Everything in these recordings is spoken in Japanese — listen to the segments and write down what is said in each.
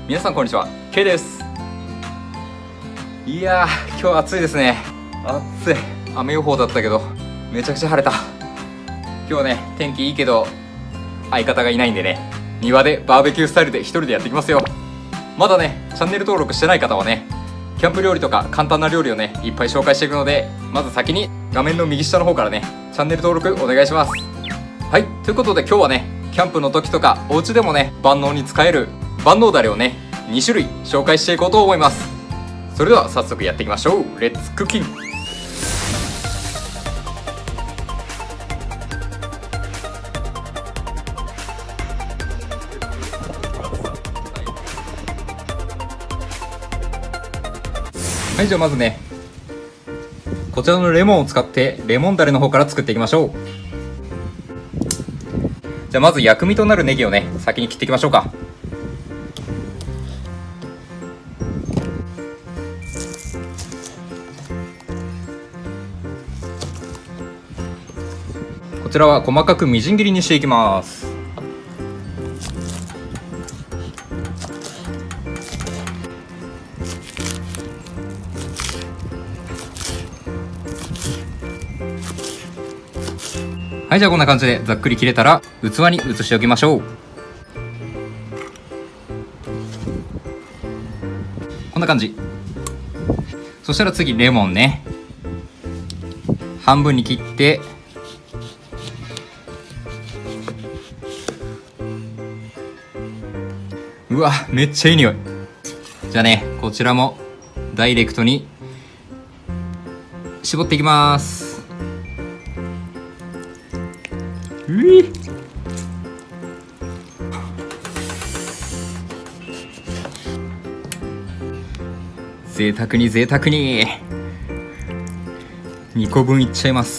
皆さんこんにちは、K です。いやー、今日暑いですね。暑い。雨予報だったけどめちゃくちゃ晴れた。今日はね、天気いいけど相方がいないんでね、庭でバーベキュースタイルで一人でやっていきますよ。まだね、チャンネル登録してない方はね、キャンプ料理とか簡単な料理をね、いっぱい紹介していくので、まず先に画面の右下の方からね、チャンネル登録お願いします。はい、ということで今日はね、キャンプの時とかお家でもね、万能に使える万能だれをね、2種類紹介していこうと思います。それでは早速やっていきましょう。レッツクッキング。はい、じゃあまずね、こちらのレモンを使ってレモンだれの方から作っていきましょう。じゃあまず薬味となるネギをね、先に切っていきましょうか。こちらは細かくみじん切りにしていきます。はい、じゃあこんな感じでざっくり切れたら器に移しておきましょう。こんな感じ。そしたら次レモンね、半分に切って、うわ、めっちゃいい匂い。じゃあね、こちらもダイレクトに絞っていきます。贅沢に贅沢に2個分いっちゃいます。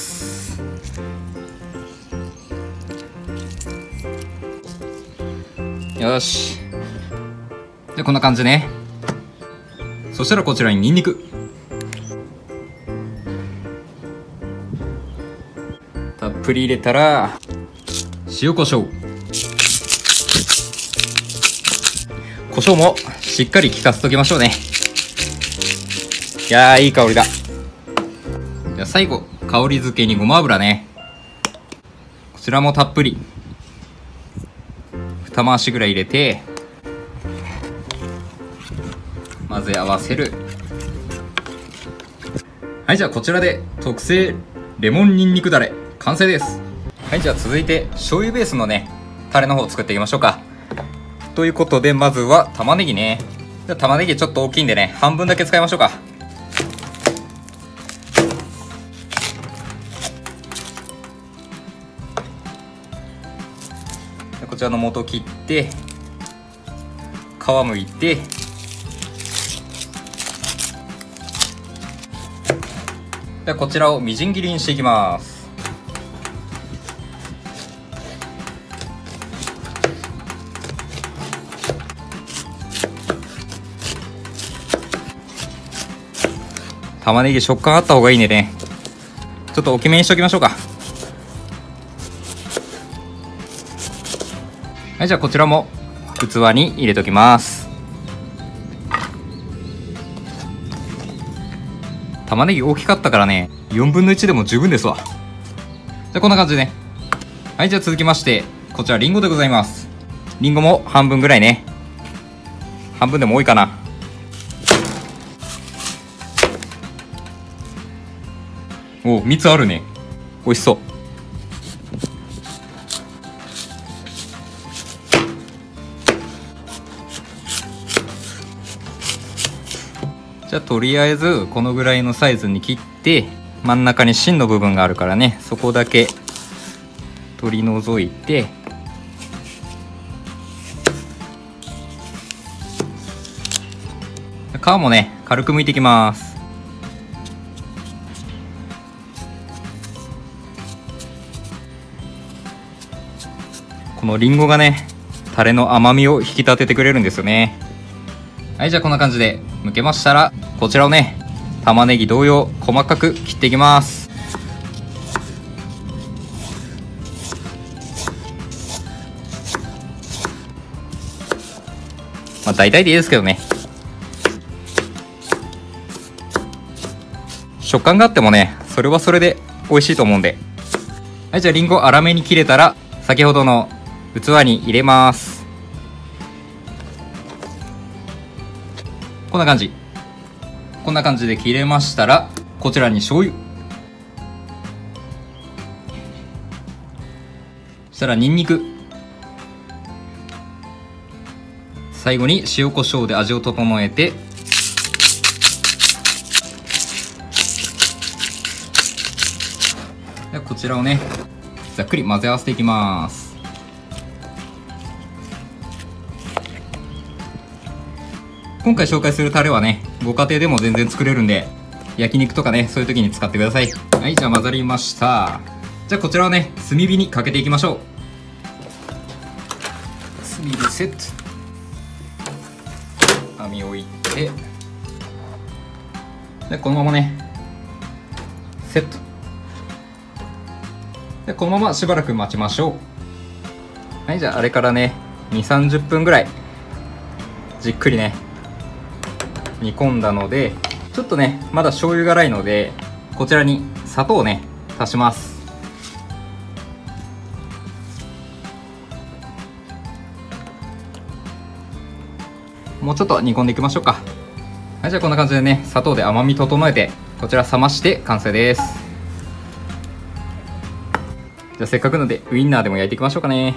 よし、でこんな感じね。そしたらこちらにニンニクたっぷり入れたら、塩コショウ、胡椒もしっかり効かせときましょうね。いやー、いい香りだ。じゃあ最後香り付けにごま油ね、こちらもたっぷり2回しぐらい入れて混ぜ合わせる。はい、じゃあこちらで特製レモンニンニクだれ完成です。はい、じゃあ続いて醤油ベースのね、タレの方を作っていきましょうか。ということでまずは玉ねぎね。じゃあ玉ねぎちょっと大きいんでね、半分だけ使いましょうか。こちらの元切って皮むいて、でこちらをみじん切りにしていきます。玉ねぎ食感あった方がいいんでね、ちょっと大きめにしておきましょうか。はい、じゃあこちらも器に入れておきます。玉ねぎ大きかったからね、4分の1でも十分ですわ。じゃあこんな感じでね。はい、じゃあ続きましてこちらリンゴでございます。リンゴも半分ぐらいね、半分でも多いかな。お、蜜あるね。美味しそう。じゃあとりあえずこのぐらいのサイズに切って、真ん中に芯の部分があるからね、そこだけ取り除いて、皮もね軽く剥いていきます。このリンゴがね、タレの甘みを引き立ててくれるんですよね。はい、じゃあこんな感じで剥けましたら、こちらをね、玉ねぎ同様細かく切っていきます。 まあ大体でいいですけどね。食感があってもね、それはそれで美味しいと思うんで。はい、じゃあリンゴ粗めに切れたら先ほどの器に入れます。こんな感じ。こんな感じで切れましたら、こちらに醤油、そしたらニンニク、最後に塩コショウで味を整えて、でこちらをねざっくり混ぜ合わせていきます。今回紹介するタレはね、ご家庭でも全然作れるんで、焼肉とかね、そういう時に使ってください。はい、じゃあ混ざりました。じゃあこちらをね、炭火にかけていきましょう。炭火セット。網を置いて、でこのままね、セット。でこのまましばらく待ちましょう。はい、じゃああれからね、2、30分ぐらい、じっくりね、煮込んだので、ちょっとねまだ醤油辛いので、こちらに砂糖をね足します。もうちょっと煮込んでいきましょうか。はい、じゃあこんな感じでね、砂糖で甘み整えて、こちら冷まして完成です。じゃあせっかくのでウインナーでも焼いていきましょうかね。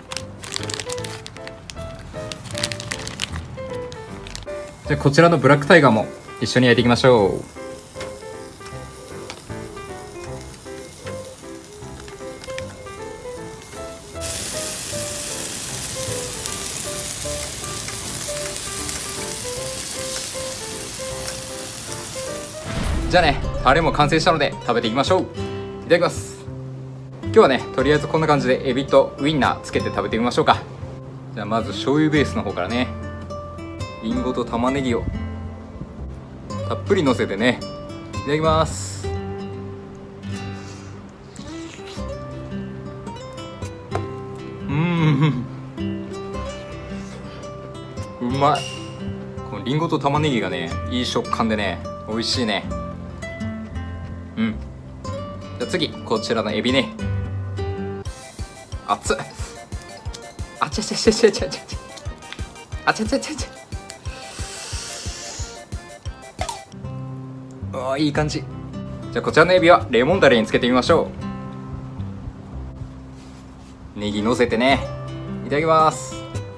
じゃあこちらのブラックタイガーも一緒に焼いていきましょう。じゃあね、タレも完成したので食べていきましょう。いただきます。今日はね、とりあえずこんな感じでエビとウインナーつけて食べてみましょうか。じゃあまず醤油ベースの方からね、リンゴと玉ねぎをたっぷりのせてね、いただきます。うまい。このリンゴと玉ねぎがね、いい食感でね、美味しいね。じゃあ次、こちらのエビね。熱っ。あちゃちゃちゃちゃちゃちゃ。あちゃちゃちゃちゃ。ああ、いい感じ。じゃあこちらのエビはレモンダレにつけてみましょう。ネギのせてね、いただきます。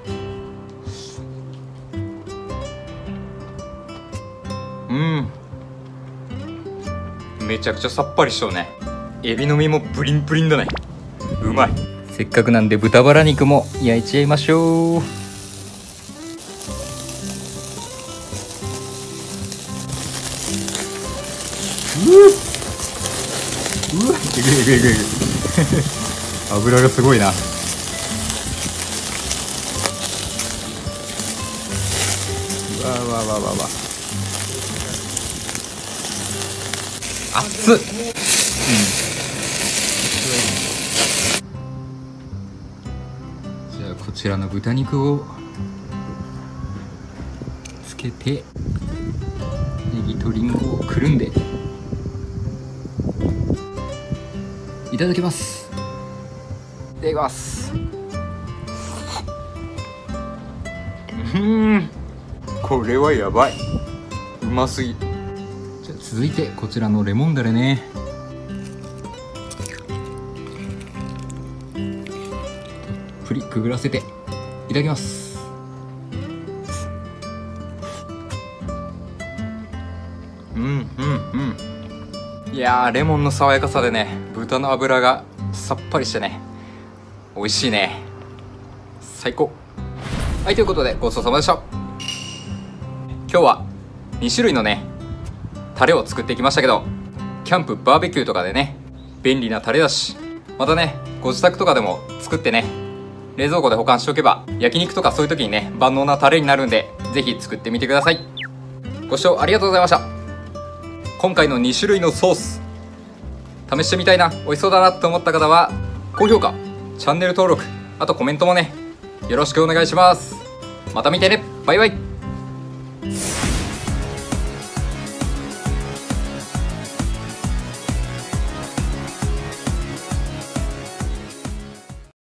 めちゃくちゃさっぱりしとうね。エビの身もプリンプリンだね。うまい。せっかくなんで豚バラ肉も焼いちゃいましょう。うわえぐいえぐいえぐい油がすごいな。うわうわうわうわうわ、熱っ。じゃあこちらの豚肉をつけて、ネギとリンゴをくるんでいただきます。いただきます。これはやばい。うますぎ。じゃあ続いてこちらのレモンダレね。たっぷりくぐらせていただきます。いやー、レモンの爽やかさでね、豚の脂がさっぱりしてね、美味しいね。最高。はい、ということでごちそうさまでした。今日は2種類のねタレを作ってきましたけど、キャンプバーベキューとかでね便利なタレだし、またねご自宅とかでも作ってね、冷蔵庫で保管しておけば焼肉とかそういう時にね万能なタレになるんで、ぜひ作ってみてください。ご視聴ありがとうございました。今回の2種類のソース試してみたいな、美味しそうだなと思った方は高評価、チャンネル登録、あとコメントもねよろしくお願いします。 また見てね。バイバイ。